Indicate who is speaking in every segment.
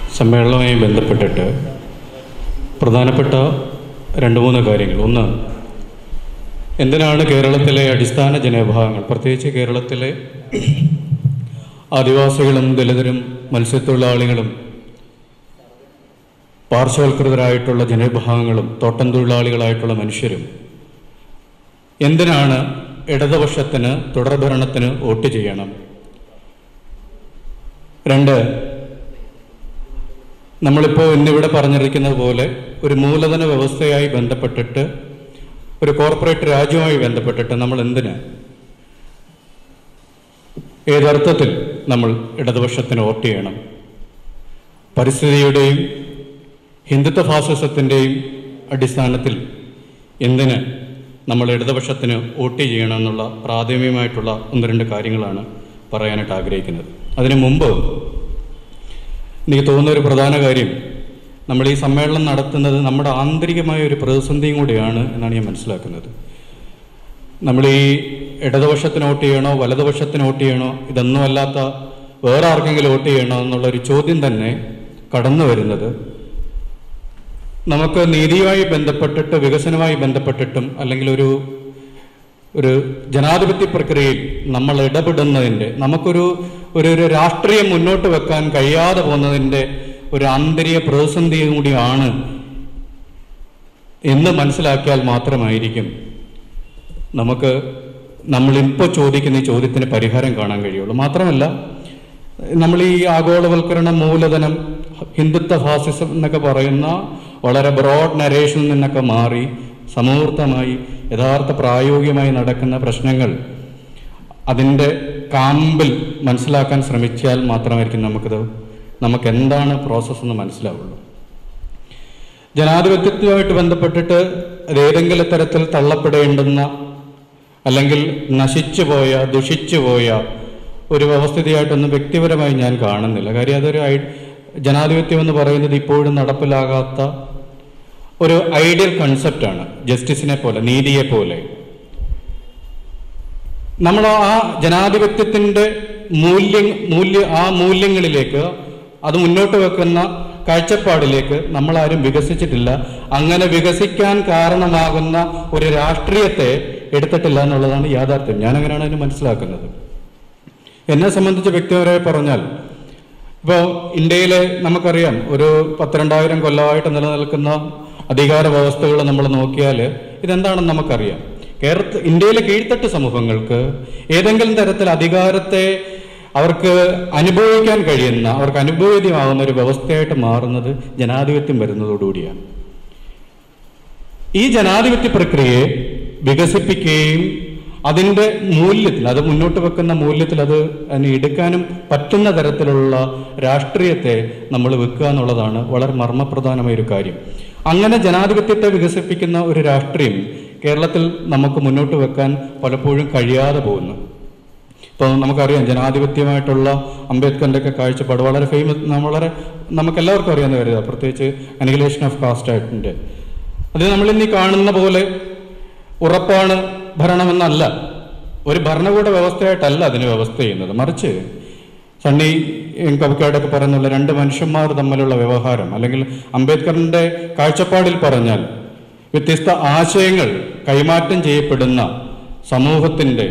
Speaker 1: സമ്മേളനവുമായി ബന്ധപ്പെട്ടിട്ട് പ്രധാനപ്പെട്ട 2-3 കാര്യങ്ങൾ. ഒന്ന്, എന്തിനാണ് കേരളത്തിലെ അടിസ്ഥാന ജനവിഭാഗങ്ങൾ, പ്രത്യേകിച്ച് കേരളത്തിലെ ആദിവാസികളും ദലിതരും മത്സ്യത്തൊഴിലാളികളും പാർശ്വവൽകൃതരായിട്ടുള്ള ജനവിഭാഗങ്ങളും തോട്ടം തൊഴിലാളികളായിട്ടുള്ള മനുഷ്യരും എന്തിനാണ് ഇടതുപക്ഷത്തിന് തുടർഭരണത്തിന് വോട്ട് ചെയ്യണം? 2, നമ്മളിപ്പോൾ ഇന്നിവിടെ പറഞ്ഞിരിക്കുന്നത് പോലെ ഒരു മൂലധന വ്യവസ്ഥയായി ബന്ധപ്പെട്ടിട്ട്, ഒരു കോർപ്പറേറ്റ് രാജ്യവുമായി ബന്ധപ്പെട്ടിട്ട് നമ്മൾ എന്തിന്, ഏതർത്ഥത്തിൽ നമ്മൾ ഇടതുപക്ഷത്തിന് വോട്ട് ചെയ്യണം? പരിസ്ഥിതിയുടെയും ഹിന്ദുത്വ ഫാസിസത്തിൻ്റെയും അടിസ്ഥാനത്തിൽ എന്തിന് നമ്മൾ ഇടതുപക്ഷത്തിന് വോട്ട് ചെയ്യണമെന്നുള്ള പ്രാഥമികമായിട്ടുള്ള 1-2 കാര്യങ്ങളാണ് പറയാനായിട്ട് ആഗ്രഹിക്കുന്നത്. അതിനു മുമ്പ് എനിക്ക് തോന്നുന്ന ഒരു പ്രധാന കാര്യം, നമ്മൾ ഈ സമ്മേളനം നടത്തുന്നത് നമ്മുടെ ആന്തരികമായ ഒരു പ്രതിസന്ധിയും കൂടിയാണ് എന്നാണ് ഞാൻ മനസ്സിലാക്കുന്നത്. നമ്മൾ ഈ ഇടതുപക്ഷത്തിന് വോട്ട് ചെയ്യണോ വലതുപക്ഷത്തിന് വോട്ട് ചെയ്യണോ, ഇതൊന്നും അല്ലാത്ത വേറെ ആർക്കെങ്കിലും വോട്ട് ചെയ്യണോ എന്നുള്ളൊരു ചോദ്യം തന്നെ കടന്നു വരുന്നത് നമുക്ക് നീതിയുമായി ബന്ധപ്പെട്ടിട്ട്, വികസനവുമായി ബന്ധപ്പെട്ടിട്ടും, അല്ലെങ്കിൽ ഒരു ജനാധിപത്യ പ്രക്രിയയിൽ നമ്മൾ ഇടപെടുന്നതിൻ്റെ, നമുക്കൊരു രാഷ്ട്രീയം മുന്നോട്ട് വെക്കാൻ കഴിയാതെ പോകുന്നതിൻ്റെ ഒരു ആന്തരിക പ്രതിസന്ധിയും കൂടിയാണ് എന്ന് മനസ്സിലാക്കിയാൽ മാത്രമായിരിക്കും നമ്മളിപ്പോൾ ചോദിക്കുന്ന ഈ ചോദ്യത്തിന് പരിഹാരം കാണാൻ കഴിയുള്ളൂ. മാത്രമല്ല, നമ്മൾ ഈ ആഗോളവൽക്കരണം, മൂലധനം, ഹിന്ദുത്വ ഫാസിസം എന്നൊക്കെ പറയുന്ന വളരെ ബ്രോഡ് നരേഷനിൽ നിന്നൊക്കെ മാറി സമൂർത്തമായി യഥാർത്ഥ പ്രായോഗികമായി നടക്കുന്ന പ്രശ്നങ്ങൾ അതിൻ്റെ കാമ്പിൽ മനസ്സിലാക്കാൻ ശ്രമിച്ചാൽ മാത്രമായിരിക്കും നമുക്ക് എന്താണ് പ്രോസസ്സ് എന്ന് മനസ്സിലാവുള്ളൂ. ജനാധിപത്യവുമായിട്ട് ബന്ധപ്പെട്ടിട്ട് ഏതെങ്കിലും തരത്തിൽ തള്ളപ്പെടേണ്ടുന്ന അല്ലെങ്കിൽ നശിച്ചുപോയ, ദുഷിച്ചുപോയ ഒരു വ്യവസ്ഥിതിയായിട്ടൊന്നും വ്യക്തിപരമായി ഞാൻ കാണുന്നില്ല. കാര്യം അതൊരു ജനാധിപത്യം എന്ന് പറയുന്നത് ഇപ്പോഴും നടപ്പിലാകാത്ത ഒരു ഐഡിയൽ കൺസെപ്റ്റാണ്. ജസ്റ്റിസിനെ പോലെ, നീതിയെ പോലെ നമ്മൾ ആ ജനാധിപത്യത്തിൻ്റെ മൂല്യങ്ങളിലേക്ക്, അത് മുന്നോട്ട് വെക്കുന്ന കാഴ്ചപ്പാടിലേക്ക് നമ്മളാരും വികസിച്ചിട്ടില്ല. അങ്ങനെ വികസിക്കാൻ കാരണമാകുന്ന ഒരു രാഷ്ട്രീയത്തെ എടുത്തിട്ടില്ല എന്നുള്ളതാണ് യാഥാർത്ഥ്യം. ഞാനങ്ങനെയാണ് അതിന് മനസ്സിലാക്കുന്നത്. എന്നെ സംബന്ധിച്ച് വ്യക്തിപരമായി പറഞ്ഞാൽ, ഇപ്പോൾ ഇന്ത്യയിലെ നമുക്കറിയാം, ഒരു 12,000 കൊല്ലമായിട്ട് നിലനിൽക്കുന്ന അധികാര വ്യവസ്ഥകൾ നമ്മൾ നോക്കിയാൽ ഇതെന്താണെന്ന് നമുക്കറിയാം. ഇന്ത്യയിലെ കീഴ്ത്തട്ട് സമൂഹങ്ങൾക്ക് ഏതെങ്കിലും തരത്തിൽ അധികാരത്തെ അവർക്ക് അനുഭവിക്കാൻ കഴിയുന്ന, അവർക്ക് അനുഭവേദ്യമാകുന്ന ഒരു വ്യവസ്ഥയായിട്ട് മാറുന്നത് ജനാധിപത്യം വരുന്നതോടുകൂടിയാണ്. ഈ ജനാധിപത്യ പ്രക്രിയയെ വികസിപ്പിക്കുകയും അതിൻ്റെ മൂല്യത്തിൽ, അത് മുന്നോട്ട് വെക്കുന്ന മൂല്യത്തിൽ അതിനെ എടുക്കാനും പറ്റുന്ന തരത്തിലുള്ള രാഷ്ട്രീയത്തെ നമ്മൾ വെക്കുക എന്നുള്ളതാണ് വളരെ മർമ്മപ്രധാനമായൊരു കാര്യം. അങ്ങനെ ജനാധിപത്യത്തെ വികസിപ്പിക്കുന്ന ഒരു രാഷ്ട്രീയം കേരളത്തിൽ നമുക്ക് മുന്നോട്ട് വെക്കാൻ പലപ്പോഴും കഴിയാതെ പോകുന്നു. ഇപ്പോൾ നമുക്കറിയാം, ജനാധിപത്യമായിട്ടുള്ള അംബേദ്കറിൻ്റെയൊക്കെ കാഴ്ചപ്പാട് വളരെ നമുക്കെല്ലാവർക്കും അറിയാവുന്ന കാര്യമാണ്. പ്രത്യേകിച്ച് അനിഹിലേഷൻ ഓഫ് കാസ്റ്റ് ആക്ടിൻ്റെ അത് നമ്മളിന്നീ കാണുന്ന പോലെ ഉറപ്പാണ് ഭരണമെന്നല്ല, ഒരു ഭരണകൂട വ്യവസ്ഥയായിട്ടല്ല അതിന് വ്യവസ്ഥ ചെയ്യുന്നത്. മറിച്ച് സണ്ണി കവിക്കാടൊക്കെ പറയുന്നുള്ള 2 മനുഷ്യന്മാർ തമ്മിലുള്ള വ്യവഹാരം, അല്ലെങ്കിൽ അംബേദ്കറിൻ്റെ കാഴ്ചപ്പാടിൽ പറഞ്ഞാൽ വ്യത്യസ്ത ആശയങ്ങൾ കൈമാറ്റം ചെയ്യപ്പെടുന്ന സമൂഹത്തിൻ്റെ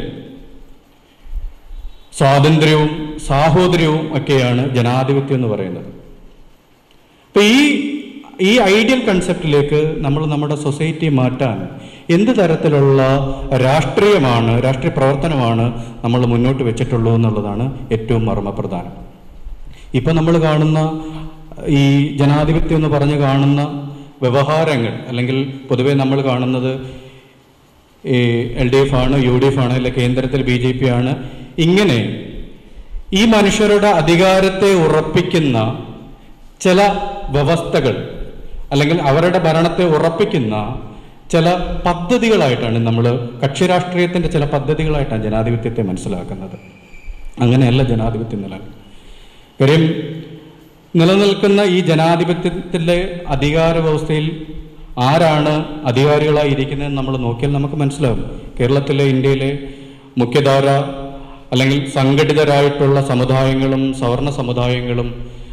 Speaker 1: സ്വാതന്ത്ര്യവും സാഹോദര്യവും ഒക്കെയാണ് ജനാധിപത്യം എന്ന് പറയുന്നത്. അപ്പം ഈ ഐഡിയൽ കൺസെപ്റ്റിലേക്ക് നമ്മൾ നമ്മുടെ സൊസൈറ്റിയെ മാറ്റാൻ എന്ത് തരത്തിലുള്ള രാഷ്ട്രീയ പ്രവർത്തനമാണ് നമ്മൾ മുന്നോട്ട് വെച്ചിട്ടുള്ളൂ എന്നുള്ളതാണ് ഏറ്റവും മർമ്മപ്രധാനം. ഇപ്പം നമ്മൾ കാണുന്ന ഈ ജനാധിപത്യം എന്ന് പറഞ്ഞ് കാണുന്ന വ്യവഹാരങ്ങൾ, അല്ലെങ്കിൽ പൊതുവെ നമ്മൾ കാണുന്നത് ഈ LDF ആണ്, UDF ആണ്, അല്ലെങ്കിൽ കേന്ദ്രത്തിൽ BJP ആണ്. ഇങ്ങനെ ഈ മനുഷ്യരുടെ അധികാരത്തെ ഉറപ്പിക്കുന്ന ചില വ്യവസ്ഥകൾ, അല്ലെങ്കിൽ അവരുടെ ഭരണത്തെ ഉറപ്പിക്കുന്ന ചില പദ്ധതികളായിട്ടാണ് നമ്മൾ, കക്ഷി രാഷ്ട്രീയത്തിൻ്റെ ചില പദ്ധതികളായിട്ടാണ് ജനാധിപത്യത്തെ മനസ്സിലാക്കുന്നത്. അങ്ങനെയല്ല ജനാധിപത്യം കാര്യം. നിലനിൽക്കുന്ന ഈ ജനാധിപത്യത്തിലെ അധികാര വ്യവസ്ഥയിൽ ആരാണ് അധികാരികളായി ഇരിക്കുന്നതെന്ന് നമ്മൾ നോക്കിയാൽ നമുക്ക് മനസ്സിലാവും. കേരളത്തിലെ, ഇന്ത്യയിലെ മുഖ്യധാര അല്ലെങ്കിൽ സംഘടിതരായിട്ടുള്ള സമുദായങ്ങളും സവർണ സമുദായങ്ങളും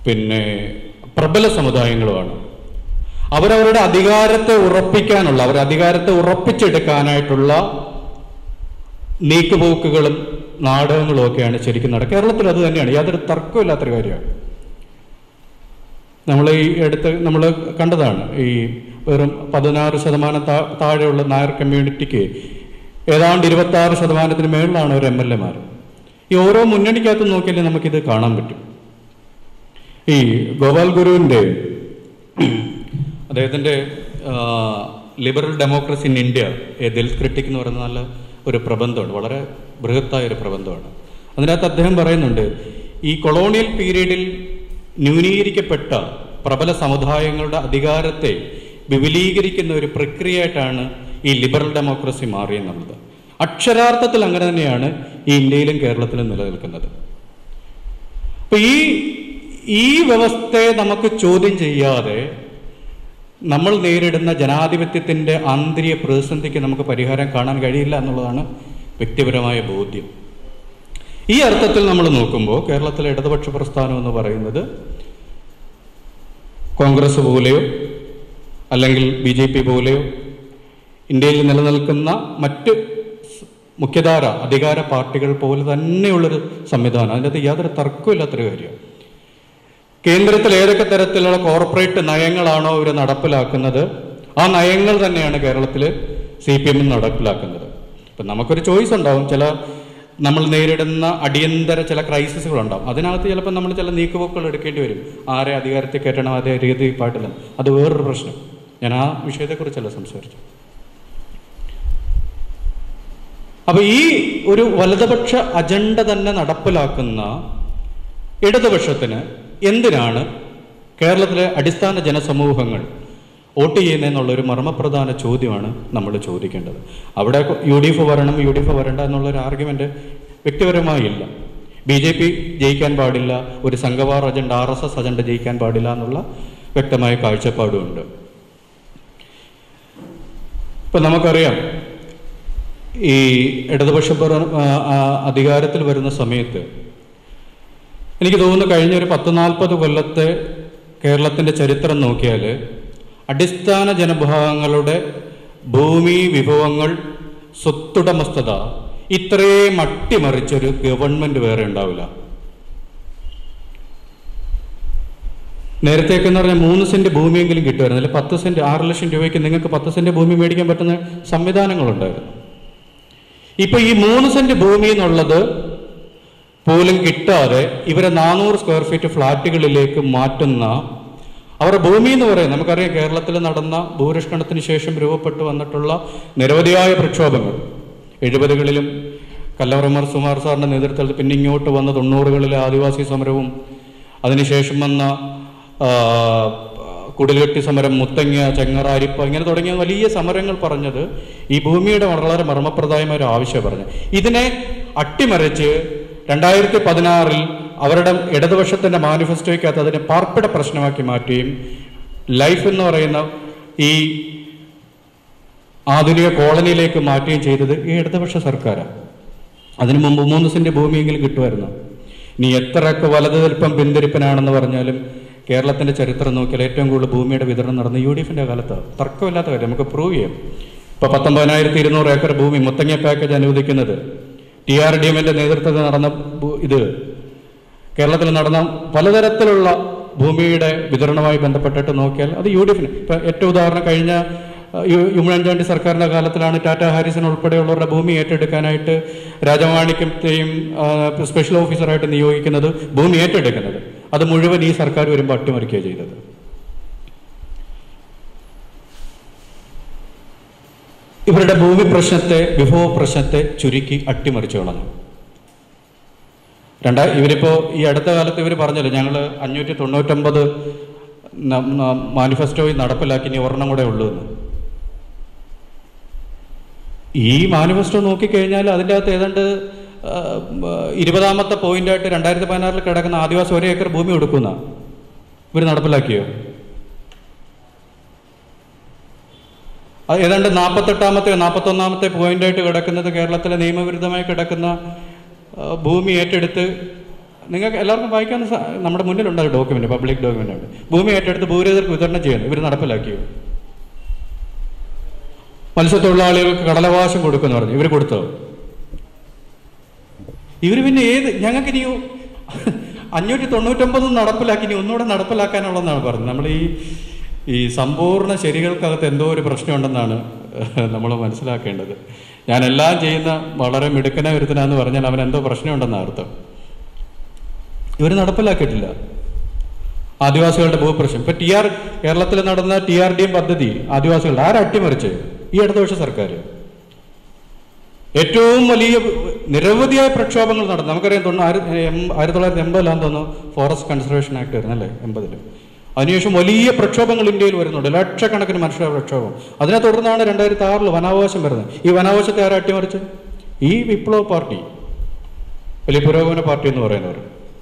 Speaker 1: പിന്നെ പ്രബല സമുദായങ്ങളുമാണ്. അവരവരുടെ അധികാരത്തെ ഉറപ്പിക്കാനുള്ള, അവരുടെ അധികാരത്തെ ഉറപ്പിച്ചെടുക്കാനായിട്ടുള്ള നീക്കുപോക്കുകളും നാടകങ്ങളും ഒക്കെയാണ് ശരിക്കും നടക്കുക. കേരളത്തിൽ അത് തന്നെയാണ്, യാതൊരു തർക്കമില്ലാത്തൊരു കാര്യമാണ്. നമ്മൾ ഈ നമ്മൾ കണ്ടതാണ്, ഈ വെറും 16% താഴെയുള്ള നായർ കമ്മ്യൂണിറ്റിക്ക് ഏതാണ്ട് 26% മേളിലാണ് ഒരു MLA-മാർ. ഈ ഓരോ മുന്നണിക്കകത്ത് നോക്കിയാലേ നമുക്കിത് കാണാൻ പറ്റും. ഈ ഗോപാൽ ഗുരുവിൻ്റെ അദ്ദേഹത്തിൻ്റെ liberal democracy in India a Dalit critic എന്ന് പറയുന്ന നല്ല ഒരു പ്രബന്ധമുണ്ട്, വളരെ ബൃഹത്തായ ഒരു പ്രബന്ധമാണ്. അതിനകത്ത് അദ്ദേഹം പറയുന്നുണ്ട്, ഈ കൊളോണിയൽ പീരീഡിൽ ന്യൂനീകരിക്കപ്പെട്ട പ്രബല സമുദായങ്ങളുടെ അധികാരത്തെ വിപുലീകരിക്കുന്ന ഒരു പ്രക്രിയയായിട്ടാണ് ഈ ലിബറൽ ഡെമോക്രസി മാറിയെന്നുള്ളത്. അക്ഷരാർത്ഥത്തിൽ അങ്ങനെ തന്നെയാണ് ഈ ഇന്ത്യയിലും കേരളത്തിലും നിലനിൽക്കുന്നത്. അപ്പൊ ഈ വ്യവസ്ഥയെ നമുക്ക് ചോദ്യം ചെയ്യാതെ നമ്മൾ നേരിടുന്ന ജനാധിപത്യത്തിൻ്റെ ആന്തരിക പ്രതിസന്ധിക്ക് നമുക്ക് പരിഹാരം കാണാൻ കഴിയില്ല എന്നുള്ളതാണ് വ്യക്തിപരമായ ബോധ്യം. ഈ അർത്ഥത്തിൽ നമ്മൾ നോക്കുമ്പോൾ കേരളത്തിലെ ഇടതുപക്ഷ പ്രസ്ഥാനം എന്ന് പറയുന്നത് കോൺഗ്രസ് പോലെയോ അല്ലെങ്കിൽ BJP പോലെയോ ഇന്ത്യയിൽ നിലനിൽക്കുന്ന മറ്റ് മുഖ്യധാര അധികാര പാർട്ടികൾ പോലെ തന്നെയുള്ളൊരു സംവിധാനം. അതിൻ്റെ അകത്ത് യാതൊരു തർക്കമില്ലാത്തൊരു കാര്യമാണ്. കേന്ദ്രത്തിൽ ഏതൊക്കെ തരത്തിലുള്ള കോർപ്പറേറ്റ് നയങ്ങളാണോ ഇവർ നടപ്പിലാക്കുന്നത്, ആ നയങ്ങൾ തന്നെയാണ് കേരളത്തിൽ CPM നടപ്പിലാക്കുന്നത്. ഇപ്പം നമുക്കൊരു ചോയ്സ് ഉണ്ടാവും, നമ്മൾ നേരിടുന്ന അടിയന്തര ചില ക്രൈസിസുകളുണ്ടാവും. അതിനകത്ത് ചിലപ്പോൾ നമ്മൾ ചില നീക്കുപോക്കുകൾ എടുക്കേണ്ടി വരും. ആരെ അധികാരത്തിൽ കയറ്റണം, അതേ രീതിയിൽ പാടില്ല, അത് വേറൊരു പ്രശ്നം. ഞാൻ ആ വിഷയത്തെക്കുറിച്ചല്ല സംസാരിച്ചു. അപ്പൊ ഈ ഒരു വലതുപക്ഷ അജണ്ട തന്നെ നടപ്പിലാക്കുന്ന ഇടതുപക്ഷത്തിന് എന്തിനാണ് കേരളത്തിലെ അടിസ്ഥാന ജനസമൂഹങ്ങൾ വോട്ട് ചെയ്യുന്നതെന്നുള്ളൊരു മർമ്മപ്രധാന ചോദ്യമാണ് നമ്മൾ ചോദിക്കേണ്ടത്. അവിടെ UDF വരണം, UDF വരണ്ട എന്നുള്ളൊരു ആർഗ്യുമെന്റ് വ്യക്തിപരമായി ഇല്ല. BJP ജയിക്കാൻ പാടില്ല, ഒരു സംഘവാർ അജണ്ട RSS അജണ്ട ജയിക്കാൻ പാടില്ല എന്നുള്ള വ്യക്തമായ കാഴ്ചപ്പാടുമുണ്ട്. ഇപ്പം നമുക്കറിയാം, ഈ ഇടതുപക്ഷ അധികാരത്തിൽ വരുന്ന സമയത്ത് എനിക്ക് തോന്നുന്നു കഴിഞ്ഞ ഒരു 10-40 കൊല്ലത്തെ കേരളത്തിൻ്റെ ചരിത്രം നോക്കിയാൽ അടിസ്ഥാന ജനവിഭാഗങ്ങളുടെ ഭൂമി വിഭവങ്ങൾ സ്വത്തുടമസ്ഥത ഇത്രയും അട്ടിമറിച്ചൊരു ഗവൺമെൻറ് വേറെ ഉണ്ടാവില്ല. നേരത്തേക്കെന്ന് പറഞ്ഞാൽ 3 സെന്റ് ഭൂമിയെങ്കിലും കിട്ടുമായിരുന്നു, അല്ലെങ്കിൽ 10 സെന്റ് 6 ലക്ഷം രൂപയ്ക്ക് നിങ്ങൾക്ക് 10 സെന്റ് ഭൂമി മേടിക്കാൻ പറ്റുന്ന സംവിധാനങ്ങളുണ്ടായിരുന്നു. ഇപ്പൊ ഈ 3 സെന്റ് ഭൂമി എന്നുള്ളത് പോലും കിട്ടാതെ ഇവരെ 400 സ്ക്വയർ ഫീറ്റ് ഫ്ലാറ്റുകളിലേക്ക് മാറ്റുന്ന അവരുടെ ഭൂമി എന്ന് പറയുന്നത്, നമുക്കറിയാം കേരളത്തിൽ നടന്ന ഭൂരിഷ്കരണത്തിന് ശേഷം രൂപപ്പെട്ടു വന്നിട്ടുള്ള നിരവധിയായ പ്രക്ഷോഭങ്ങൾ, 70കളിലും കല്ലവറമാർ സുമാർ സാറിൻ്റെ നേതൃത്വത്തിൽ, പിന്നെ ഇങ്ങോട്ട് വന്ന 90കളിലെ ആദിവാസി സമരവും, അതിനുശേഷം വന്ന കുടിൽകെട്ടി സമരം, മുത്തങ്ങ, ചെങ്ങറാരിപ്പ, ഇങ്ങനെ തുടങ്ങിയ വലിയ സമരങ്ങൾ പറഞ്ഞത് ഈ ഭൂമിയുടെ വളരെ മർമ്മപ്രദമായ ഒരു ആവശ്യം പറഞ്ഞു. ഇതിനെ അട്ടിമറിച്ച് 2016 അവരുടെ ഇടതുപക്ഷത്തിൻ്റെ മാനിഫെസ്റ്റോയ്ക്കകത്ത് അതിനെ പാർപ്പിട പ്രശ്നമാക്കി മാറ്റുകയും ലൈഫ് എന്ന് പറയുന്ന ഈ ആധുനിക കോളനിയിലേക്ക് മാറ്റുകയും ചെയ്തത് ഈ ഇടതുപക്ഷ സർക്കാരാണ്. അതിനു മുമ്പ് 3 സെന്റ് ഭൂമിയെങ്കിലും കിട്ടുമായിരുന്നു. ഇനി എത്രയൊക്കെ വലതുതിരിപ്പം പിന്തിരിപ്പനാണെന്ന് പറഞ്ഞാലും കേരളത്തിൻ്റെ ചരിത്രം നോക്കിയാൽ ഏറ്റവും കൂടുതൽ ഭൂമിയുടെ വിതരണം നടന്ന UDFൻ്റെ കാലത്ത്, തർക്കമില്ലാത്ത കാര്യം, നമുക്ക് പ്രൂവ് ചെയ്യാം. ഇപ്പോൾ 19,200 ഏക്കർ ഭൂമി മുത്തങ്ങ പാക്കേജ് അനുവദിക്കുന്നത് TRDMൻ്റെ നേതൃത്വത്തിൽ നടന്ന ഇത് കേരളത്തിൽ നടന്ന പലതരത്തിലുള്ള ഭൂമിയുടെ വിതരണവുമായി ബന്ധപ്പെട്ടിട്ട് നോക്കിയാൽ അത് UDFന്. ഇപ്പം ഏറ്റവും ഉദാഹരണം, കഴിഞ്ഞ ഉമ്മൻചാണ്ടി സർക്കാരിൻ്റെ കാലത്തിലാണ് ടാറ്റ ഹാരിസൺ ഉൾപ്പെടെയുള്ളവരുടെ ഭൂമി ഏറ്റെടുക്കാനായിട്ട് രാജമാണിക്യത്തെയും സ്പെഷ്യൽ ഓഫീസറായിട്ട് നിയോഗിക്കുന്നത്, ഭൂമി ഏറ്റെടുക്കുന്നത്. അത് മുഴുവൻ ഈ സർക്കാർ വരുമ്പോൾ അട്ടിമറിക്കുകയാണ് ചെയ്തത്. ഇവരുടെ ഭൂമി പ്രശ്നത്തെ, വിഭവ പ്രശ്നത്തെ ചുരുക്കി അട്ടിമറിച്ചു കളഞ്ഞു. ഇവരിപ്പോൾ ഈ അടുത്ത കാലത്ത് ഇവർ പറഞ്ഞല്ലോ, ഞങ്ങൾ 599 മാനിഫെസ്റ്റോയിൽ നടപ്പിലാക്കി, ഇനി ഒരെണ്ണം കൂടെ ഉള്ളൂ എന്ന്. ഈ മാനിഫെസ്റ്റോ നോക്കിക്കഴിഞ്ഞാൽ അതിൻ്റെ അകത്ത് ഏതാണ്ട് 20ാമത്തെ പോയിന്റായിട്ട് 2016 കിടക്കുന്ന ആദിവാസി 1 ഏക്കർ ഭൂമി കൊടുക്കുന്ന ഇവർ നടപ്പിലാക്കിയോ? ഏതാണ്ട് 48ാമത്തെ 41ാമത്തെ പോയിന്റായിട്ട് കിടക്കുന്നത് കേരളത്തിലെ നിയമവിരുദ്ധമായി കിടക്കുന്ന ഭൂമി ഏറ്റെടുത്ത് നിങ്ങൾക്ക് എല്ലാവർക്കും വായിക്കാൻ നമ്മുടെ മുന്നിലുണ്ട് ഡോക്യുമെന്റ്, പബ്ലിക് ഡോക്യുമെന്റ് ഉണ്ട്. ഭൂമി ഏറ്റെടുത്ത് ഭൂരഹിതർക്ക് വിതരണം ചെയ്യുന്നു. ഇവർ നടപ്പിലാക്കിയോ? മത്സ്യത്തൊഴിലാളികൾക്ക് കടലവകാശം കൊടുക്കുമെന്ന് പറഞ്ഞു, ഇവർ കൊടുത്തോ? ഇവർ പിന്നെ ഞങ്ങൾക്ക് ഇനി 599 നടപ്പിലാക്കി, ഇനി ഒന്നുകൂടെ നടപ്പിലാക്കാനുള്ളതെന്നാണ് പറഞ്ഞത്. നമ്മൾ ഈ സമ്പൂർണ്ണ ശരികൾക്കകത്ത് എന്തോ ഒരു പ്രശ്നമുണ്ടെന്നാണ് നമ്മൾ മനസ്സിലാക്കേണ്ടത്. ഞാൻ എല്ലാം ചെയ്യുന്ന വളരെ മിടുക്കന ഒരുത്തനാന്ന് പറഞ്ഞാൽ അവൻ എന്തോ പ്രശ്നമുണ്ടെന്നാണ് അർത്ഥം. ഇവർ നടപ്പിലാക്കിയിട്ടില്ല ആദിവാസികളുടെ ഭൂപ്രശ്നം. ഇപ്പൊ കേരളത്തിൽ നടന്ന TRDM പദ്ധതി ആദിവാസികളുടെ അട്ടിമറിച്ച് ഈ ഇടതുപക്ഷ സർക്കാർ. ഏറ്റവും വലിയ നിരവധിയായ പ്രക്ഷോഭങ്ങൾ നടന്നു. നമുക്കറിയാം, 1980 തോന്നുന്നു ഫോറസ്റ്റ് കൺസർവേഷൻ ആക്ട് വരുന്നല്ലേ, 80. അതിനുശേഷം വലിയ പ്രക്ഷോഭങ്ങൾ ഇന്ത്യയിൽ വരുന്നുണ്ട്, ലക്ഷക്കണക്കിന് മനുഷ്യരുടെ പ്രക്ഷോഭം. അതിനെ തുടർന്നാണ് 2006 വനാവകാശം വരുന്നത്. ഈ വനാവകാശത്തെ ആരാ അട്ടിമറിച്ച്? ഈ വിപ്ലവ പാർട്ടി, വലിയ പുരോഗമന പാർട്ടി എന്ന് പറയുന്നവർ.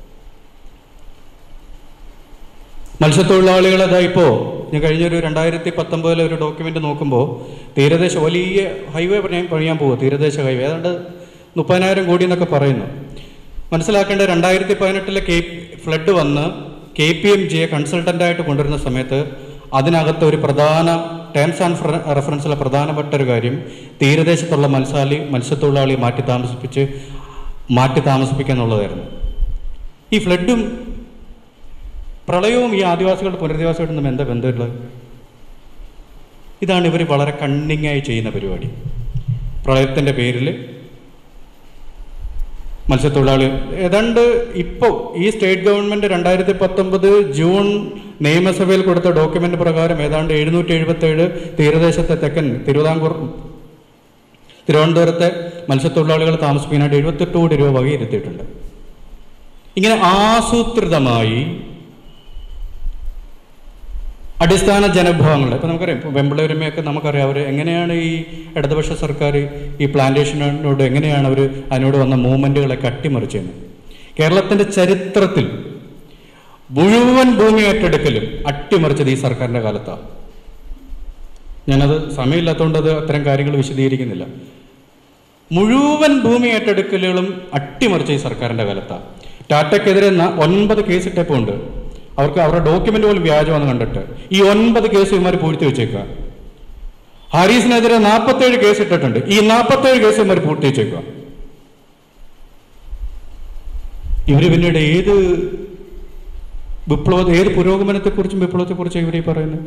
Speaker 1: മത്സ്യത്തൊഴിലാളികൾ ഇപ്പോൾ ഞാൻ കഴിഞ്ഞൊരു 2019 ഒരു ഡോക്യുമെന്റ് നോക്കുമ്പോൾ തീരദേശ വലിയ ഹൈവേ പണിയാൻ പോകും. തീരദേശ ഹൈവേ ഏതാണ്ട് 30,000 കോടി എന്നൊക്കെ പറയുന്നു. മനസ്സിലാക്കേണ്ട, 2018 ഫ്ലഡ് വന്ന് KPMGയെ കൺസൾട്ടൻ്റായിട്ട് കൊണ്ടുവരുന്ന സമയത്ത് അതിനകത്ത് ഒരു പ്രധാന ടേംസ് ആൻഡ് റെഫറൻസിലെ പ്രധാനപ്പെട്ട ഒരു കാര്യം തീരദേശത്തുള്ള മത്സ്യത്തൊഴിലാളിയെ മാറ്റി താമസിപ്പിക്കുക എന്നുള്ളതായിരുന്നു. ഈ ഫ്ലഡും പ്രളയവും ഈ ആദിവാസികളുടെ പുനരധിവാസമായിട്ടൊന്നും എന്താ ബന്ധമുള്ളത്? ഇതാണ് ഇവർ വളരെ കണ്ണിങ്ങായി ചെയ്യുന്ന പരിപാടി. പ്രളയത്തിൻ്റെ പേരിൽ മത്സ്യത്തൊഴിലാളി ഏതാണ്ട് ഇപ്പോൾ ഈ സ്റ്റേറ്റ് ഗവൺമെൻറ് 2019 ജൂൺ നിയമസഭയിൽ കൊടുത്ത ഡോക്യുമെൻ്റ് പ്രകാരം ഏതാണ്ട് 777 തീരദേശത്തെ തെക്കൻ തിരുവനന്തപുരത്തെ മത്സ്യത്തൊഴിലാളികൾ താമസിപ്പിക്കാനായിട്ട് 78 കോടി രൂപ വകയിരുത്തിയിട്ടുണ്ട്. ഇങ്ങനെ ആസൂത്രിതമായി അടിസ്ഥാന ജനവിഭാഗങ്ങൾ, ഇപ്പം നമുക്കറിയാം, ഇപ്പോൾ വെമ്പിളൂരമ്മയൊക്കെ നമുക്കറിയാം, അവർ എങ്ങനെയാണ് ഈ ഇടതുപക്ഷ സർക്കാർ ഈ പ്ലാന്റേഷനോട് എങ്ങനെയാണ് അവർ അതിനോട് വന്ന മൂവ്മെൻറ്റുകളൊക്കെ അട്ടിമറിച്ചത്. കേരളത്തിൻ്റെ ചരിത്രത്തിൽ മുഴുവൻ ഭൂമി ഏറ്റെടുക്കലും അട്ടിമറിച്ചത് ഈ സർക്കാരിൻ്റെ കാലത്താണ്. ഞാനത് സമയമില്ലാത്തതുകൊണ്ട് അത് അത്തരം കാര്യങ്ങൾ വിശദീകരിക്കുന്നില്ല. മുഴുവൻ ഭൂമി ഏറ്റെടുക്കലുകളും അട്ടിമറിച്ച ഈ സർക്കാരിൻ്റെ കാലത്താണ്. ടാറ്റയ്ക്കെതിരെ 9 കേസിട്ടപ്പോൾ ഉണ്ട്. അവർക്ക് അവരുടെ ഡോക്യുമെന്റ് പോലും വ്യാജമെന്ന് കണ്ടിട്ട് ഈ 9 കേസ് ഇവന്മാർ പൂഴ്ത്തി വെച്ചേക്കുക. ഹാരീസിനെതിരെ 47 കേസ് ഇട്ടിട്ടുണ്ട്. ഈ 47 കേസ് ഇവന്മാർ പൂഴ്ത്തി വെച്ചേക്കുക. ഇവര് പിന്നീട് ഏത് പുരോഗമനത്തെക്കുറിച്ചും വിപ്ലവത്തെക്കുറിച്ചും ഇവർ പറയുന്നത്?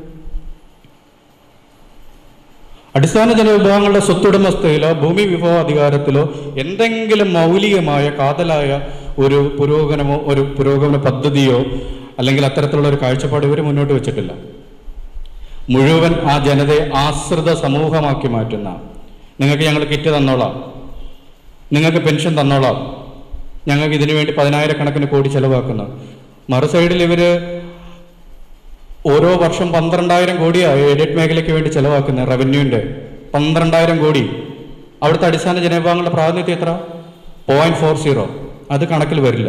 Speaker 1: അടിസ്ഥാന ജനവിഭാഗങ്ങളുടെ സ്വത്തുടമസ്ഥയിലോ ഭൂമി വിഭവാധികാരത്തിലോ എന്തെങ്കിലും മൗലികമായ കാതലായ ഒരു പുരോഗമന പദ്ധതിയോ അല്ലെങ്കിൽ അത്തരത്തിലുള്ള ഒരു കാഴ്ചപ്പാട് ഇവർ മുന്നോട്ട് വെച്ചിട്ടില്ല. മുഴുവൻ ആ ജനതയെ ആശ്രിത സമൂഹമാക്കി മാറ്റുന്ന, നിങ്ങൾക്ക് ഞങ്ങൾ കിറ്റ് തന്നോളാം, നിങ്ങൾക്ക് പെൻഷൻ തന്നോളാം, ഞങ്ങൾക്ക് ഇതിനു വേണ്ടി 10,000 കോടി ചെലവാക്കുന്നു. മറു സൈഡിൽ ഇവർ ഓരോ വർഷം 12,000 കോടിയാണ് എയ്ഡഡ് മേഖലയ്ക്ക് വേണ്ടി ചെലവാക്കുന്നത്. റവന്യൂവിൻ്റെ 12,000 കോടി. അവിടുത്തെ അടിസ്ഥാന ജനവിഭാഗങ്ങളുടെ പ്രാതിനിധ്യം എത്ര? 0.40. അത് കണക്കിൽ വരില്ല.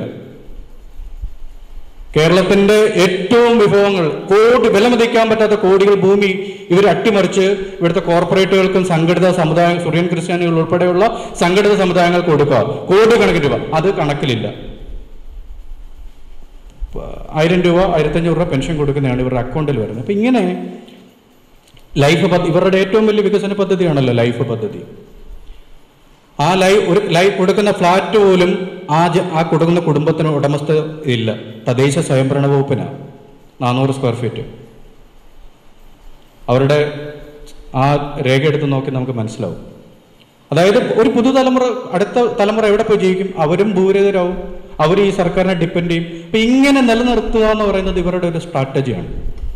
Speaker 1: കേരളത്തിന്റെ ഏറ്റവും വിഭവങ്ങൾ വിലമതിക്കാൻ പറ്റാത്ത കോടികൾ ഭൂമി ഇവർ അട്ടിമറിച്ച് ഇവിടുത്തെ കോർപ്പറേറ്റുകൾക്കും സംഘടിത സമുദായം, സുറിയൻ ക്രിസ്ത്യാനികൾ ഉൾപ്പെടെയുള്ള സംഘടിത സമുദായങ്ങൾക്ക് കൊടുക്കുക. കോടിക്കണക്കിന് രൂപ അത് കണക്കിലില്ല. 1000 രൂപ 1500 രൂപ പെൻഷൻ കൊടുക്കുന്നതാണ് ഇവരുടെ അക്കൗണ്ടിൽ വരുന്നത്. അപ്പം ഇങ്ങനെ ഇവരുടെ ഏറ്റവും വലിയ വികസന പദ്ധതിയാണല്ലോ ലൈഫ് പദ്ധതി. ആ ലൈഫ് കൊടുക്കുന്ന ഫ്ലാറ്റ് പോലും ആ കൊടുക്കുന്ന കുടുംബത്തിന് ഉടമസ്ഥ ഇല്ല. തദ്ദേശ സ്വയംഭരണ വകുപ്പിനാണ് 400 സ്ക്വയർ ഫീറ്റ്. അവരുടെ ആ രേഖ എടുത്ത് നോക്കി നമുക്ക് മനസ്സിലാവും. അതായത് ഒരു പുതുതലമുറ, അടുത്ത തലമുറ എവിടെ പോയി ജീവിക്കും? അവരും ഭൂരഹിതരാവും, അവർ ഈ സർക്കാരിനെ ഡിപ്പെൻഡ് ചെയ്യും. അപ്പം ഇങ്ങനെ നിലനിർത്തുക എന്ന് പറയുന്നത് ഇവരുടെ ഒരു സ്ട്രാറ്റജിയാണ്.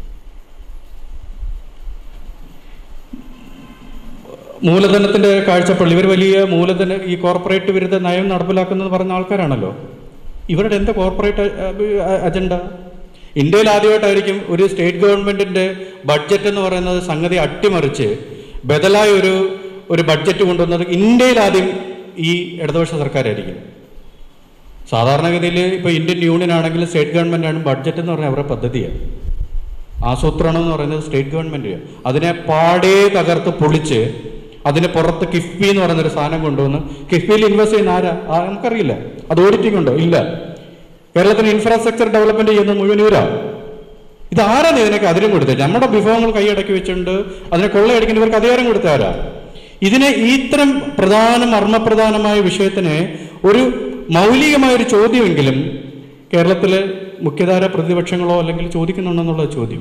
Speaker 1: മൂലധനത്തിന്റെ കാഴ്ചപ്പാടിൽ ഇവർ വലിയ ഈ കോർപ്പറേറ്റ് വിരുദ്ധ നയം നടപ്പിലാക്കുന്നത് പറഞ്ഞ ആൾക്കാരാണല്ലോ. ഇവരുടെ എന്താ കോർപ്പറേറ്റ് അജണ്ട? ഇന്ത്യയിൽ ആദ്യമായിട്ടായിരിക്കും ഒരു സ്റ്റേറ്റ് ഗവൺമെന്റിന്റെ ബഡ്ജറ്റ് എന്ന് പറയുന്നത് സംഗതി അട്ടിമറിച്ച് ബദലായ ഒരു ബഡ്ജറ്റ് കൊണ്ടുവന്നത് ഇന്ത്യയിൽ ആദ്യം ഈ ഇടതുപക്ഷ സർക്കാരായിരിക്കും. സാധാരണഗതിയിൽ ഇപ്പോൾ ഇന്ത്യൻ യൂണിയൻ ആണെങ്കിൽ സ്റ്റേറ്റ് ഗവൺമെന്റ് ആണ് ബഡ്ജറ്റ് എന്ന് പറഞ്ഞാൽ അവരുടെ പദ്ധതിയാണ്. ആസൂത്രണം എന്ന് പറയുന്നത് സ്റ്റേറ്റ് ഗവൺമെന്റ്. അതിനെ പാടേ തകർത്ത് പൊളിച്ച് അതിന് പുറത്ത് കിഫ്ബി എന്ന് പറയുന്നൊരു സാധനം കൊണ്ടുവന്ന് കിഫ്ബിയിൽ ഇൻവെസ്റ്റ് ചെയ്യുന്ന ആരാ? നമുക്കറിയില്ല. അത് ഓഡിറ്റിംഗ് ഉണ്ടോ? ഇല്ല. കേരളത്തിന് ഇൻഫ്രാസ്ട്രക്ചർ ഡെവലപ്മെന്റ് ചെയ്യുന്നത് മുഴുവൻ ഇവരാണ്. ഇതാരാണ് ഇതിനൊക്കെ അധികാരം കൊടുത്തത്? നമ്മുടെ വിഭവങ്ങൾ കൈയടക്കി വെച്ചിട്ടുണ്ട്, അതിനെ കൊള്ളയടിക്കുന്നവർക്ക് അധികാരം കൊടുത്താരാ? ഇതിനെ ഇത്തരം മർമ്മപ്രധാനമായ വിഷയത്തിന് ഒരു മൗലികമായൊരു ചോദ്യമെങ്കിലും കേരളത്തിലെ മുഖ്യധാര പ്രതിപക്ഷങ്ങളോ അല്ലെങ്കിൽ ചോദിക്കുന്നുണ്ടെന്നുള്ള ചോദ്യം.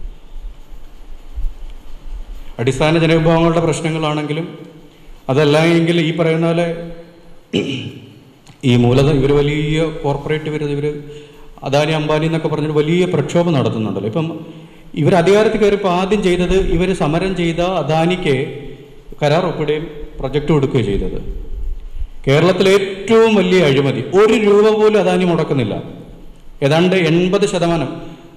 Speaker 1: അടിസ്ഥാന ജനവിഭാഗങ്ങളുടെ പ്രശ്നങ്ങളാണെങ്കിലും അതല്ല എങ്കിൽ ഈ പറയുന്ന പോലെ ഈ ഇവർ വലിയ കോർപ്പറേറ്റ് ഇവർ അദാനി അംബാനി എന്നൊക്കെ പറഞ്ഞിട്ട് വലിയ പ്രക്ഷോഭം നടത്തുന്നുണ്ടല്ലോ. ഇപ്പം ഇവർ അധികാരത്തിൽ കയറിയപ്പോൾ ആദ്യം ചെയ്തത് ഇവർ സമരം ചെയ്ത അദാനിക്ക് കരാർ ഒപ്പിടുകയും പ്രൊജക്റ്റ് കൊടുക്കുകയും ചെയ്തത്. കേരളത്തിലെ ഏറ്റവും വലിയ അഴിമതി, 1 രൂപ പോലും അദാനി മുടക്കുന്നില്ല. ഏതാണ്ട് 80%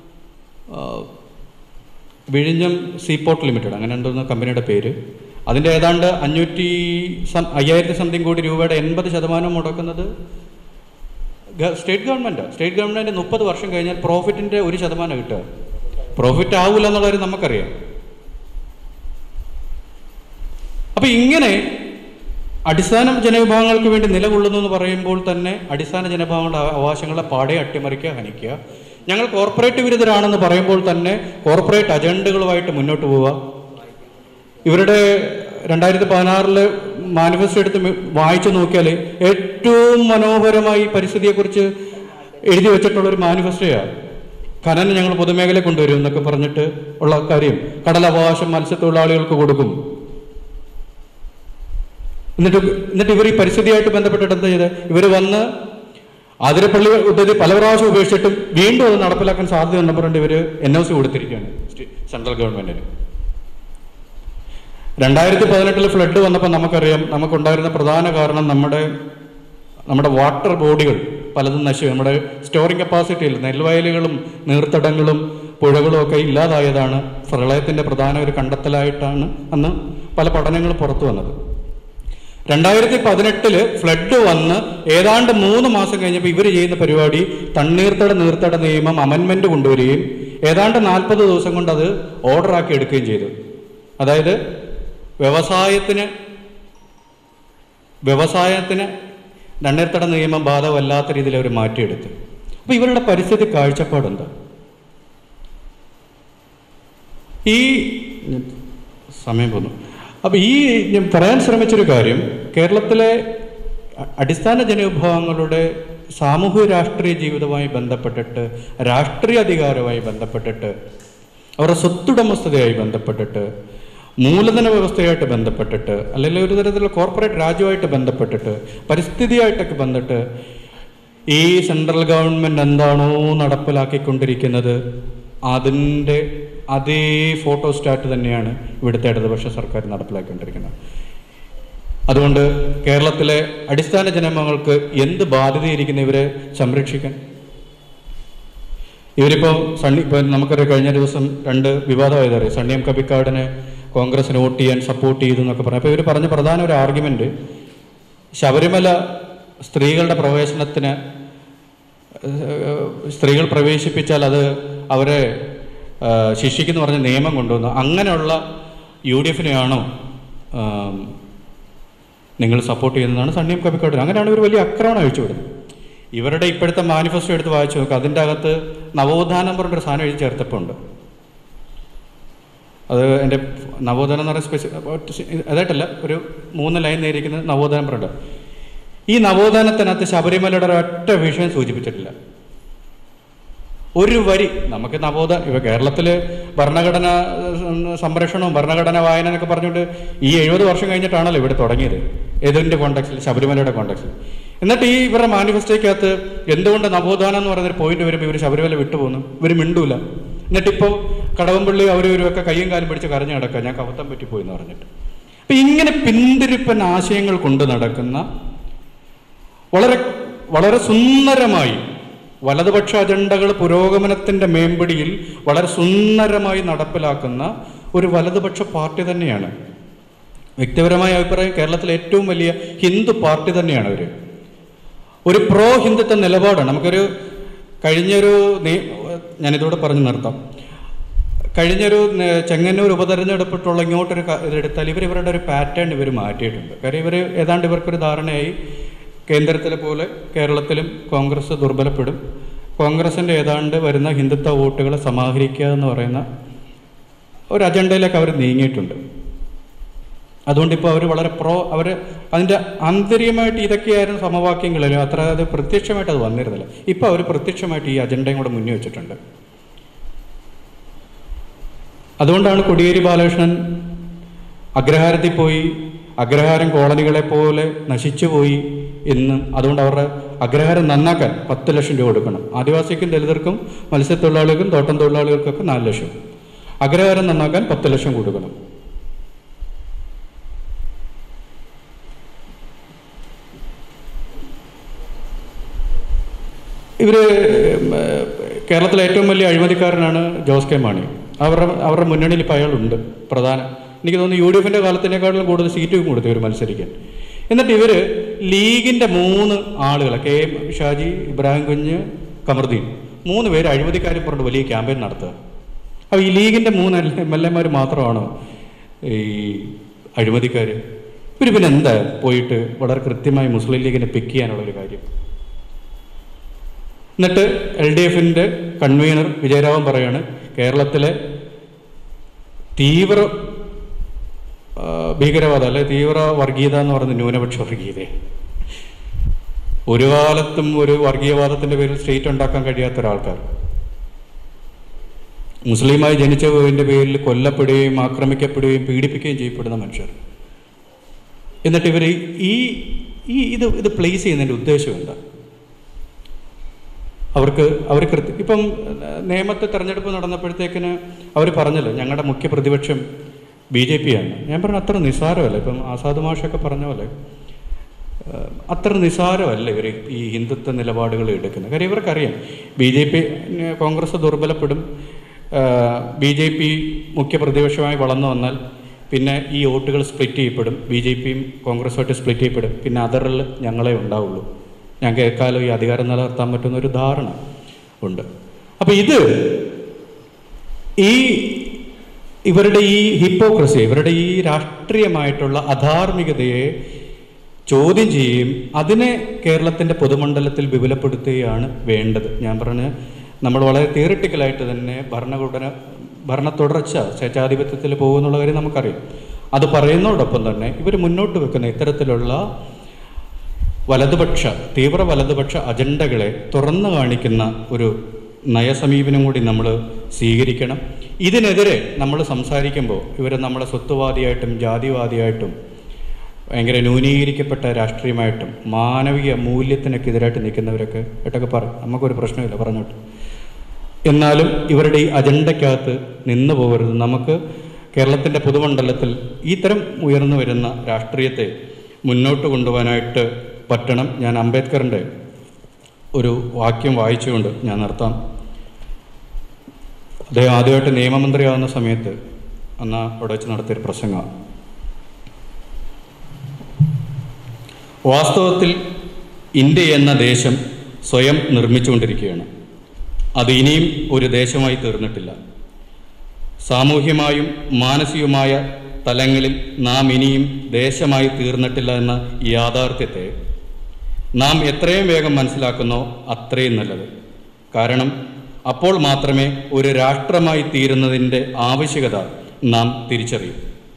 Speaker 1: വിഴിഞ്ഞം സീപോർട്ട് ലിമിറ്റഡ്, അങ്ങനെ ഉണ്ടെന്ന കമ്പനിയുടെ പേര്, അതിൻ്റെ ഏതാണ്ട് 5000 സംതിങ് കോടി രൂപയുടെ 80% മുടക്കുന്നത് സ്റ്റേറ്റ് ഗവൺമെൻറ്റാണ്. സ്റ്റേറ്റ് ഗവൺമെൻറ് 30 വർഷം കഴിഞ്ഞാൽ പ്രോഫിറ്റിൻ്റെ 1% കിട്ടുക. പ്രോഫിറ്റ് ആവില്ല എന്നുള്ള കാര്യം നമുക്കറിയാം. അപ്പം ഇങ്ങനെ അടിസ്ഥാന ജനവിഭാഗങ്ങൾക്ക് വേണ്ടി നിലകൊള്ളുന്നു എന്ന് പറയുമ്പോൾ തന്നെ അടിസ്ഥാന ജനവിഭാഗങ്ങളുടെ അവകാശങ്ങളെ പാടെ അട്ടിമറിക്കുക, ഹനിക്കുക. ഞങ്ങൾ കോർപ്പറേറ്റ് വിരുദ്ധരാണെന്ന് പറയുമ്പോൾ തന്നെ കോർപ്പറേറ്റ് അജണ്ടകളുമായിട്ട് മുന്നോട്ട് പോവുക. ഇവരുടെ 2016 മാനിഫെസ്റ്റോ എടുത്ത് വായിച്ചു നോക്കിയാൽ ഏറ്റവും മനോഹരമായി പരിസ്ഥിതിയെക്കുറിച്ച് എഴുതി വെച്ചിട്ടുള്ളൊരു മാനിഫെസ്റ്റോയാണ്. ഖനനം ഞങ്ങൾ പൊതുമേഖല കൊണ്ടുവരും എന്നൊക്കെ പറഞ്ഞിട്ട് ഉള്ള കാര്യം. കടലവകാശം മത്സ്യത്തൊഴിലാളികൾക്ക് കൊടുക്കും. എന്നിട്ട് ഇവർ ഈ പരിസ്ഥിതിയായിട്ട് ബന്ധപ്പെട്ടിട്ട് എന്താ ചെയ്ത്? ഇവർ വന്ന് ആതിരപ്പള്ളി ഉദ്ധതി പല പ്രാവശ്യം ഉപേക്ഷിച്ചിട്ടും വീണ്ടും അത് നടപ്പിലാക്കാൻ സാധ്യതയുണ്ടെന്ന് പറഞ്ഞിട്ട് ഇവർ NOC കൊടുത്തിരിക്കുകയാണ് സെൻട്രൽ ഗവൺമെന്റിന്. 2018 ഫ്ലഡ് വന്നപ്പോൾ നമുക്കറിയാം, നമുക്കുണ്ടായിരുന്ന പ്രധാന കാരണം നമ്മുടെ വാട്ടർ ബോഡികൾ പലതും നശിച്ചു. നമ്മുടെ സ്റ്റോറിംഗ് കപ്പാസിറ്റിയിൽ നെൽവയലുകളും നീർത്തടങ്ങളും പുഴകളും ഒക്കെ ഇല്ലാതായതാണ് പ്രളയത്തിൻ്റെ പ്രധാന ഒരു കണ്ടെത്തലായിട്ടാണ് അന്ന് പല പഠനങ്ങളും പുറത്തു വന്നത്. 2018 ഫ്ലഡ് വന്ന് ഏതാണ്ട് 3 മാസം കഴിഞ്ഞപ്പോൾ ഇവർ ചെയ്യുന്ന പരിപാടി നീർത്തട നിയമം അമെൻമെന്റ് കൊണ്ടുവരികയും ഏതാണ്ട് 40 ദിവസം കൊണ്ട് അത് ഓർഡറാക്കി എടുക്കുകയും ചെയ്തു. അതായത് വ്യവസായത്തിന് തണ്ണീർത്തട നിയമം ബാധകമല്ലാത്ത രീതിയിൽ അവർ മാറ്റിയെടുത്തു. അപ്പോൾ ഇവരുടെ പരിസ്ഥിതി കാഴ്ചപ്പാടെന്താ? ഈ സമയം പോന്നു. അപ്പോൾ ഞാൻ പറയാൻ ശ്രമിച്ചൊരു കാര്യം, കേരളത്തിലെ അടിസ്ഥാന ജനവിഭാഗങ്ങളുടെ സാമൂഹിക രാഷ്ട്രീയ ജീവിതവുമായി ബന്ധപ്പെട്ടിട്ട്, രാഷ്ട്രീയ അധികാരവുമായി ബന്ധപ്പെട്ടിട്ട്, അവരുടെ സ്വത്തുടമസ്ഥതയായി ബന്ധപ്പെട്ടിട്ട്, മൂലധന വ്യവസ്ഥയായിട്ട് ബന്ധപ്പെട്ടിട്ട്, അല്ലെങ്കിൽ ഒരു തരത്തിലുള്ള കോർപ്പറേറ്റ് രാജ്യമായിട്ട് ബന്ധപ്പെട്ടിട്ട്, പരിസ്ഥിതിയായിട്ടൊക്കെ ബന്ധപ്പെട്ട് ഈ സെൻട്രൽ ഗവൺമെൻറ് എന്താണോ നടപ്പിലാക്കിക്കൊണ്ടിരിക്കുന്നത് അതിൻ്റെ അതേ ഫോട്ടോസ്റ്റാറ്റ് തന്നെയാണ് ഇവിടുത്തെ ഇടതുപക്ഷ സർക്കാർ നടപ്പിലാക്കിക്കൊണ്ടിരിക്കുന്നത്. അതുകൊണ്ട് കേരളത്തിലെ അടിസ്ഥാന ജനങ്ങൾക്ക് എന്ത് ബാധ്യതയിരിക്കുന്ന ഇവരെ സംരക്ഷിക്കാൻ? ഇവരിപ്പോൾ നമുക്കറിയാം, കഴിഞ്ഞ ദിവസം 2 വിവാദമായതറിയാം. സണ്ണിയം കബിക്കാടിനെ കോൺഗ്രസിന് വോട്ട് ചെയ്യാൻ സപ്പോർട്ട് ചെയ്തു എന്നൊക്കെ പറഞ്ഞു. അപ്പോൾ ഇവർ പറഞ്ഞ പ്രധാന ഒരു ആർഗ്യുമെന്റ്, ശബരിമല പ്രവേശനത്തിന് സ്ത്രീകൾ പ്രവേശിപ്പിച്ചാൽ അത് അവരെ ശിക്ഷിക്കുന്നു പറഞ്ഞ നിയമം കൊണ്ടുവന്നു. അങ്ങനെയുള്ള UDF-നെയാണോ നിങ്ങൾ സപ്പോർട്ട് ചെയ്യുന്നതാണ് സണ്ണിയം കബിക്കാടിന്. അങ്ങനെയാണ് ഇവർ വലിയ ആക്രമണം അഴിച്ചുവിടുന്നത്. ഇവരുടെ ഇപ്പോഴത്തെ മാനിഫെസ്റ്റോ എടുത്ത് വായിച്ചു നോക്കുക. അതിൻ്റെ അകത്ത് നവോത്ഥാനം പറഞ്ഞൊരു സാധനം എഴുതി ചേർത്തപ്പുണ്ട്. അത് എൻ്റെ നവോത്ഥാനം എന്ന് പറയുന്ന അതായിട്ടല്ല, ഒരു 3 ലൈൻ നേരിക്കുന്ന നവോത്ഥാനം പറഞ്ഞിട്ട്. ഈ നവോത്ഥാനത്തിനകത്ത് ശബരിമലയുടെ ഒരൊറ്റ വിഷയം സൂചിപ്പിച്ചിട്ടില്ല. ഒരു വരി. നമുക്ക് ഇവ കേരളത്തിൽ ഭരണഘടന സംരക്ഷണവും ഭരണഘടന വായന എന്നൊക്കെ പറഞ്ഞുകൊണ്ട് ഈ 70 വർഷം കഴിഞ്ഞിട്ടാണല്ലോ ഇവിടെ തുടങ്ങിയത്. ഏതിൻ്റെ കോൺടാക്സിൽ? ശബരിമലയുടെ കോൺടാക്സിൽ. എന്നിട്ട് ഈ ഇവരുടെ മാനിഫെസ്റ്റോയ്ക്കകത്ത് എന്തുകൊണ്ട് നവോത്ഥാനം എന്ന് പറയുന്നൊരു പോയിന്റ് വരുമ്പോൾ ഇവർ ശബരിമല വിട്ടുപോകുന്നു, ഇവർ മിണ്ടൂല. എന്നിട്ടിപ്പോൾ കടവമ്പള്ളി അവരൊക്കെ കയ്യും കാലും പിടിച്ച് കരഞ്ഞു കിടക്കുക, ഞാൻ കവത്തം പറ്റിപ്പോയി എന്ന് പറഞ്ഞിട്ട്. അപ്പം ഇങ്ങനെ പിന്തിരിപ്പൻ ആശയങ്ങൾ കൊണ്ട് നടക്കുന്ന വളരെ വളരെ സുന്ദരമായി വലതുപക്ഷ അജണ്ടകൾ പുരോഗമനത്തിൻ്റെ മേമ്പടിയിൽ വളരെ സുന്ദരമായി നടപ്പിലാക്കുന്ന ഒരു വലതുപക്ഷ പാർട്ടി തന്നെയാണ്. വ്യക്തിപരമായ അഭിപ്രായം, കേരളത്തിലെ ഏറ്റവും വലിയ ഹിന്ദു പാർട്ടി തന്നെയാണ് അവർ. ഒരു പ്രോ ഹിന്ദുത്വ നിലപാടാണ്. നമുക്കൊരു ഞാനിതോടെ പറഞ്ഞു നിർത്താം. കഴിഞ്ഞൊരു ചെങ്ങന്നൂർ ഉപതെരഞ്ഞെടുപ്പിട്ടുള്ള ഇങ്ങോട്ടൊരു ഇതെടുത്താൽ ഇവരുടെ ഒരു പാറ്റേൺ ഇവർ മാറ്റിയിട്ടുണ്ട്. കാര്യം ഏതാണ്ട് ഇവർക്കൊരു ധാരണയായി കേന്ദ്രത്തിലെ പോലെ കേരളത്തിലും കോൺഗ്രസ് ദുർബലപ്പെടും, കോൺഗ്രസിൻ്റെ ഏതാണ്ട് വരുന്ന ഹിന്ദുത്വ വോട്ടുകളെ സമാഹരിക്കുക എന്ന് പറയുന്ന ഒരു അജണ്ടയിലേക്ക് അവർ നീങ്ങിയിട്ടുണ്ട്. അതുകൊണ്ട് ഇപ്പോൾ അവർ വളരെ അവർ അതിൻ്റെ ആന്തരികമായിട്ട് ഇതൊക്കെയായിരുന്നു സമവാക്യങ്ങളിലും അത്ര അത് പ്രത്യക്ഷമായിട്ട് അത് വന്നിരുന്നില്ല. ഇപ്പോൾ അവർ പ്രത്യക്ഷമായിട്ട് ഈ അജണ്ടയും കൂടെ മുന്നിൽ വെച്ചിട്ടുണ്ട്. അതുകൊണ്ടാണ് കോടിയേരി ബാലകൃഷ്ണൻ അഗ്രഹാരത്തിൽ പോയി, അഗ്രഹാരം കോളനികളെ പോലെ നശിച്ചു പോയി എന്നും, അതുകൊണ്ട് അവരുടെ അഗ്രഹാരം നന്നാക്കാൻ 10 ലക്ഷം രൂപ കൊടുക്കണം. ആദിവാസിക്കും ദലിതർക്കും മത്സ്യത്തൊഴിലാളികൾക്കും തോട്ടം തൊഴിലാളികൾക്കൊക്കെ 4 ലക്ഷം. അഗ്രഹാരം നന്നാക്കാൻ 10 ലക്ഷം കൊടുക്കണം. കേരളത്തിലെ ഏറ്റവും വലിയ അഴിമതിക്കാരനാണ് ജോസ് കെ മാണി. അവരുടെ മുന്നണിയിൽ ഇപ്പോൾ അയാളുണ്ട് പ്രധാന. എനിക്ക് തോന്നുന്നു UDF കാലത്തിനേക്കാളും കൂടുതൽ സീറ്റ് കൊടുത്തു ഇവർ മത്സരിക്കാൻ. എന്നിട്ട് ഇവർ ലീഗിൻ്റെ 3 ആളുകൾ, KM ഷാജി, ഇബ്രാഹിം കുഞ്ഞ്, കമറുദ്ദീൻ, 3 പേര് അഴിമതിക്കാരെ പറഞ്ഞിട്ട് വലിയ ക്യാമ്പയിൻ നടത്തുക. അപ്പോൾ ഈ ലീഗിൻ്റെ 3 MLA മാത്രമാണോ ഈ അഴിമതിക്കാർ? ഇവർ പിന്നെ എന്താ പോയിട്ട് വളരെ കൃത്യമായി മുസ്ലിം ലീഗിനെ പിക്ക് ചെയ്യാനുള്ളൊരു കാര്യം? എന്നിട്ട് LDF കൺവീനർ വിജയരാഘവൻ പറയാണ് കേരളത്തിലെ തീവ്ര ഭീകരവാദം അല്ലെ തീവ്ര വർഗീയത എന്ന് പറയുന്നത് ന്യൂനപക്ഷ വർഗീയത. ഒരു കാലത്തും ഒരു വർഗീയവാദത്തിൻ്റെ പേരിൽ സ്റ്റേറ്റ് ഉണ്ടാക്കാൻ കഴിയാത്ത ഒരാൾക്കാർ, മുസ്ലിമായി ജനിച്ചതിൻ്റെ പേരിൽ കൊല്ലപ്പെടുകയും ആക്രമിക്കപ്പെടുകയും പീഡിപ്പിക്കുകയും ചെയ്യപ്പെടുന്ന മനുഷ്യർ. എന്നിട്ട് ഇവർ ഇത് പ്ലേസ് ചെയ്യുന്നതിൻ്റെ ഉദ്ദേശം എന്താ? അവർ ഇപ്പം നിയമത്തെ തെരഞ്ഞെടുപ്പ് നടന്നപ്പോഴത്തേക്കിന് അവർ പറഞ്ഞല്ലോ ഞങ്ങളുടെ മുഖ്യ പ്രതിപക്ഷം BJP ആണ്. ഞാൻ പറഞ്ഞു അത്ര നിസ്സാരമല്ല. ഇപ്പം ആസാദ് മാഷൊക്കെ പറഞ്ഞ പോലെ അത്ര നിസ്സാരമല്ല ഇവർ ഈ ഹിന്ദുത്വ നിലപാടുകൾ എടുക്കുന്നത്. കാര്യം ഇവർക്കറിയാം BJP കോൺഗ്രസ് ദുർബലപ്പെടും, BJP മുഖ്യ പ്രതിപക്ഷമായി വളർന്നു വന്നാൽ പിന്നെ ഈ വോട്ടുകൾ സ്പ്ലിറ്റ് ചെയ്യപ്പെടും, BJPയും കോൺഗ്രസുമായിട്ട് സ്പ്ലിറ്റ് ചെയ്യപ്പെടും, പിന്നെ അതറിൽ ഞങ്ങളെ ഉണ്ടാവുള്ളൂ, ഞങ്ങൾക്ക് എക്കാലം ഈ അധികാരം നിലനിർത്താൻ പറ്റുന്നൊരു ധാരണ ഉണ്ട്. അപ്പം ഇവരുടെ ഈ ഹിപ്പോക്രസി, ഇവരുടെ ഈ രാഷ്ട്രീയമായിട്ടുള്ള അധാർമികതയെ ചോദ്യം ചെയ്യുകയും അതിനെ കേരളത്തിൻ്റെ പൊതുമണ്ഡലത്തിൽ വിപുലപ്പെടുത്തുകയാണ് വേണ്ടത്. ഞാൻ പറഞ്ഞ നമ്മൾ വളരെ തിയറിറ്റിക്കലായിട്ട് തന്നെ ഭരണ തുടർച്ച സ്വേച്ഛാധിപത്യത്തിൽ പോകുന്നുള്ള കാര്യം നമുക്കറിയാം. അത് പറയുന്നതോടൊപ്പം തന്നെ ഇവർ മുന്നോട്ട് വെക്കുന്ന ഇത്തരത്തിലുള്ള തീവ്ര വലതുപക്ഷ അജണ്ടകളെ തുറന്നു കാണിക്കുന്ന ഒരു നയസമീപനം കൂടി നമ്മൾ സ്വീകരിക്കണം. ഇതിനെതിരെ നമ്മൾ സംസാരിക്കുമ്പോൾ ഇവർ നമ്മളെ സ്വത്വവാദിയായിട്ടും ജാതിവാദിയായിട്ടും ഭയങ്കര ന്യൂനീകരിക്കപ്പെട്ട രാഷ്ട്രീയമായിട്ടും മാനവിക മൂല്യത്തിനൊക്കെ എതിരായിട്ട് നിൽക്കുന്നവരൊക്കെ ഏട്ടൊക്കെ പറയും, നമുക്കൊരു പ്രശ്നമില്ല പറഞ്ഞോട്ട്. എന്നാലും ഇവരുടെ ഈ അജണ്ടയ്ക്കകത്ത് നിന്നു പോകരുത്. നമുക്ക് കേരളത്തിൻ്റെ പൊതുമണ്ഡലത്തിൽ ഇത്തരം ഉയർന്നു വരുന്ന രാഷ്ട്രീയത്തെ മുന്നോട്ട് കൊണ്ടുപോകാനായിട്ട് പറ്റണം. ഞാൻ അംബേദ്കറിൻ്റെ ഒരു വാക്യം വായിച്ചുകൊണ്ട് ഞാൻ നിർത്താം. അദ്ദേഹം ആദ്യമായിട്ട് നിയമമന്ത്രിയാവുന്ന സമയത്ത് അവിടെ വെച്ച് നടത്തിയൊരു പ്രസംഗമാണ്. വാസ്തവത്തിൽ ഇന്ത്യ എന്ന ദേശം സ്വയം നിർമ്മിച്ചുകൊണ്ടിരിക്കുകയാണ്. അത് ഇനിയും ഒരു ദേശമായി തീർന്നിട്ടില്ല. സാമൂഹ്യമായും മാനസികവുമായ തലങ്ങളിൽ നാം ഇനിയും ദേശമായി തീർന്നിട്ടില്ല എന്ന യാഥാർത്ഥ്യത്തെ നാം എത്രയും വേഗം മനസ്സിലാക്കുന്നോ അത്രയും നല്ലത്. കാരണം അപ്പോൾ മാത്രമേ ഒരു രാഷ്ട്രമായി തീരുന്നതിൻ്റെ ആവശ്യകത നാം തിരിച്ചറിയും.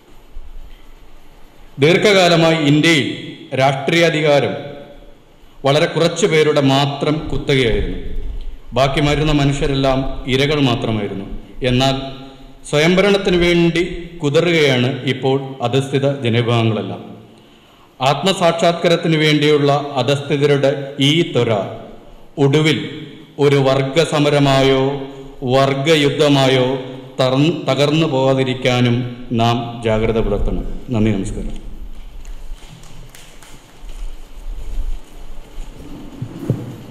Speaker 1: ദീർഘകാലമായി ഇന്ത്യയിൽ രാഷ്ട്രീയാധികാരം വളരെ കുറച്ചു പേരുടെ മാത്രം കുത്തകയായിരുന്നു. ബാക്കി മരുന്ന മനുഷ്യരെല്ലാം ഇരകൾ മാത്രമായിരുന്നു. എന്നാൽ സ്വയംഭരണത്തിന് വേണ്ടി കുതറുകയാണ് ഇപ്പോൾ അധസ്ഥിത ജനവിഭാഗങ്ങളെല്ലാം. ആത്മസാക്ഷാത്കാരത്തിന് വേണ്ടിയുള്ള അധസ്ഥിതരുടെ ഈ ത്വര ഒടുവിൽ ഒരു വർഗസമരമായോ വർഗയുദ്ധമായോ തകർന്നു പോകാതിരിക്കാനും നാം ജാഗ്രത പുലർത്തണം. നന്ദി, നമസ്കാരം.